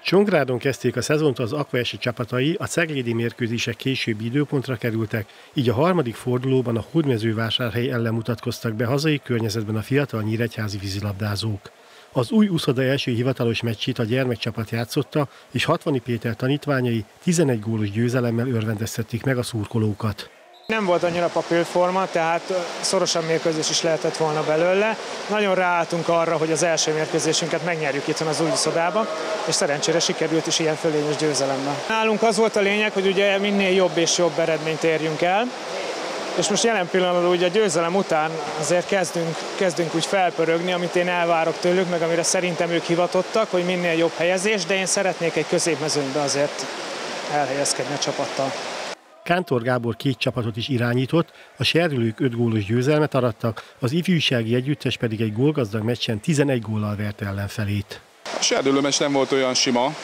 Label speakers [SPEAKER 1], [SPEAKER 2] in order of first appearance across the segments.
[SPEAKER 1] Csongrádon kezdték a szezont az Aqua-Eset csapatai, a ceglédi mérkőzések későbbi időpontra kerültek, így a harmadik fordulóban a Hódmezővásárhely ellen mutatkoztak be hazai környezetben a fiatal nyíregyházi vízilabdázók. Az új uszoda első hivatalos meccsét a gyermekcsapat játszotta, és Hatvani Péter tanítványai 11 gólos győzelemmel örvendeztették meg a szurkolókat.
[SPEAKER 2] Nem volt annyira papírforma, tehát szorosabb mérkőzés is lehetett volna belőle. Nagyon ráálltunk arra, hogy az első mérkőzésünket megnyerjük itthon az új uszodában, és szerencsére sikerült is ilyen fölényes győzelemmel. Nálunk az volt a lényeg, hogy ugye minél jobb és jobb eredményt érjünk el, és most jelen pillanatban ugye a győzelem után azért kezdünk úgy felpörögni, amit én elvárok tőlük, meg amire szerintem ők hivatottak, hogy minél jobb helyezés, de én szeretnék egy középmezőnybe azért elhelyezkedni a csapattal.
[SPEAKER 1] Kántor Gábor 2 csapatot is irányított, a serdülők 5 gólos győzelmet arattak, az ifjúsági együttes pedig egy gólgazdag meccsen 11 góllal verte ellenfelét.
[SPEAKER 3] A serdülő meccs nem volt olyan sima,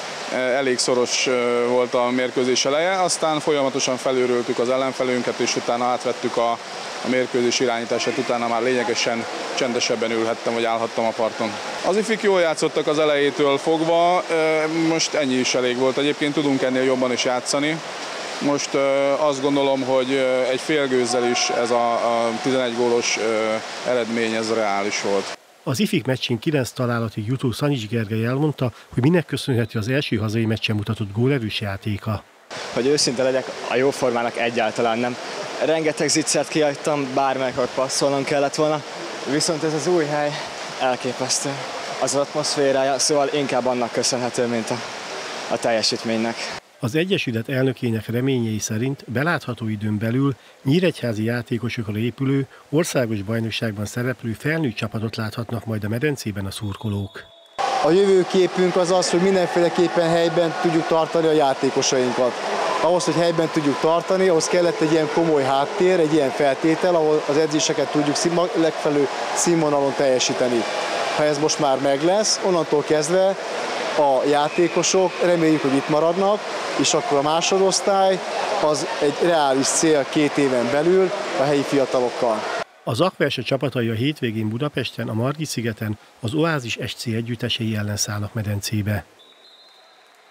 [SPEAKER 3] elég szoros volt a mérkőzés eleje, aztán folyamatosan felőröltük az ellenfelünket, és utána átvettük a mérkőzés irányítását, utána már lényegesen csendesebben ülhettem, vagy állhattam a parton. Az ifik jól játszottak az elejétől fogva, most ennyi is elég volt, egyébként tudunk ennél jobban is játszani. Most azt gondolom, hogy egy fél gőzzel is ez a 11 gólos eredmény, ez reális volt.
[SPEAKER 1] Az ifik meccsén 9 találatig jutó Szanyics Gergely elmondta, hogy minek köszönhető az első hazai meccsen mutatott gólerős játéka.
[SPEAKER 4] Hogy őszinte legyek, a jó formának egyáltalán nem. Rengeteg zicsert kihagytam, bármelykor passzolnom kellett volna, viszont ez az új hely elképesztő. Az atmoszférája, szóval inkább annak köszönhető, mint a teljesítménynek.
[SPEAKER 1] Az Egyesület elnökének reményei szerint belátható időn belül nyíregyházi játékosokra épülő, országos bajnokságban szereplő felnőtt csapatot láthatnak majd a medencében a szurkolók.
[SPEAKER 5] A jövőképünk az az, hogy mindenféleképpen helyben tudjuk tartani a játékosainkat. Ahhoz, hogy helyben tudjuk tartani, ahhoz kellett egy ilyen komoly háttér, egy ilyen feltétel, ahol az edzéseket tudjuk legfelelőbb színvonalon teljesíteni. Ha ez most már meg lesz, onnantól kezdve a játékosok reméljük, hogy itt maradnak, és akkor a másodosztály az egy reális cél 2 éven belül a helyi fiatalokkal.
[SPEAKER 1] Az Aqua-Eset csapatai a hétvégén Budapesten, a Margit-szigeten az Oázis SC együttesei ellen szállnak medencébe.